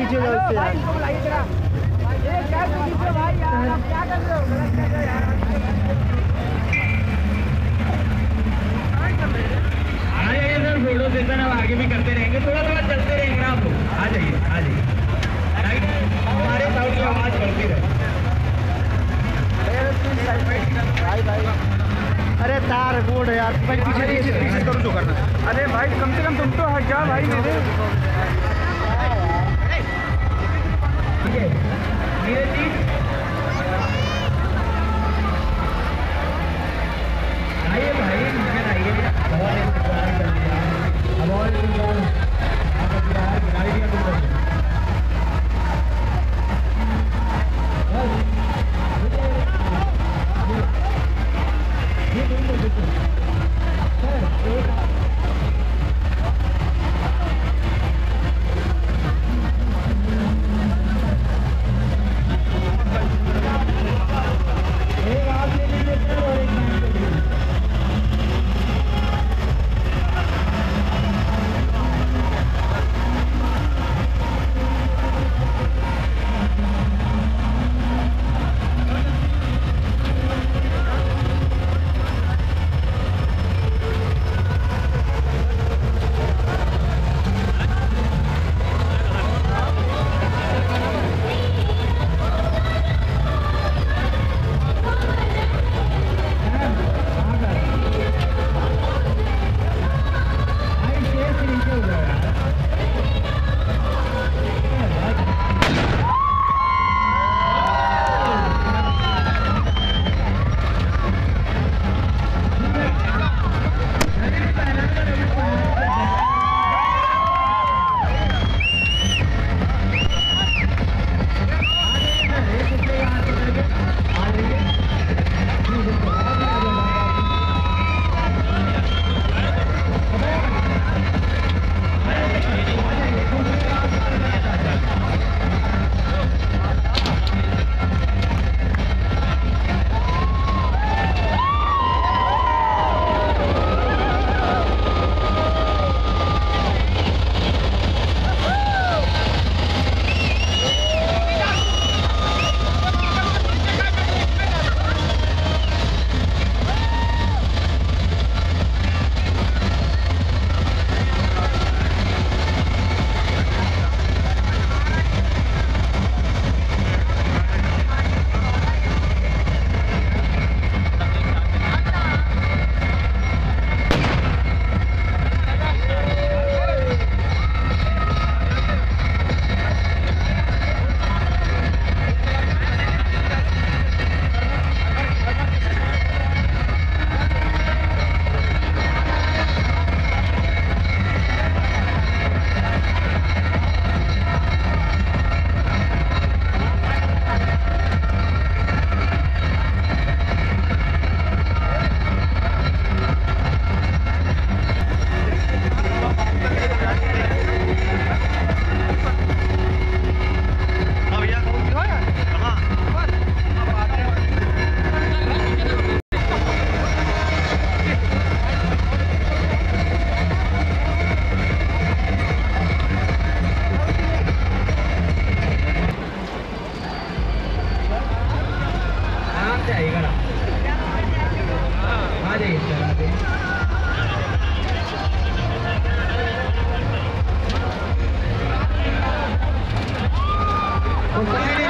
पीछे जाओ इससे यार। फोटो सेशन अब आगे भी करते रहेंगे, थोड़ा थोड़ा चलते रहेंगे आप लोग। आ जाइए आ जाइए, हमारे साउंड की आवाज बढ़ती रहे। अरे तार रोड है यार भाई, पीछे पीछे करो जो करना है। अरे भाई कम से कम तुम तो हट जाओ भाई मेरे। नीरज जी आइए भाई, नीचे आइए। बहुत इंतजार कर लिया, अब और इंतजार गाड़ी भी अभी जाइए।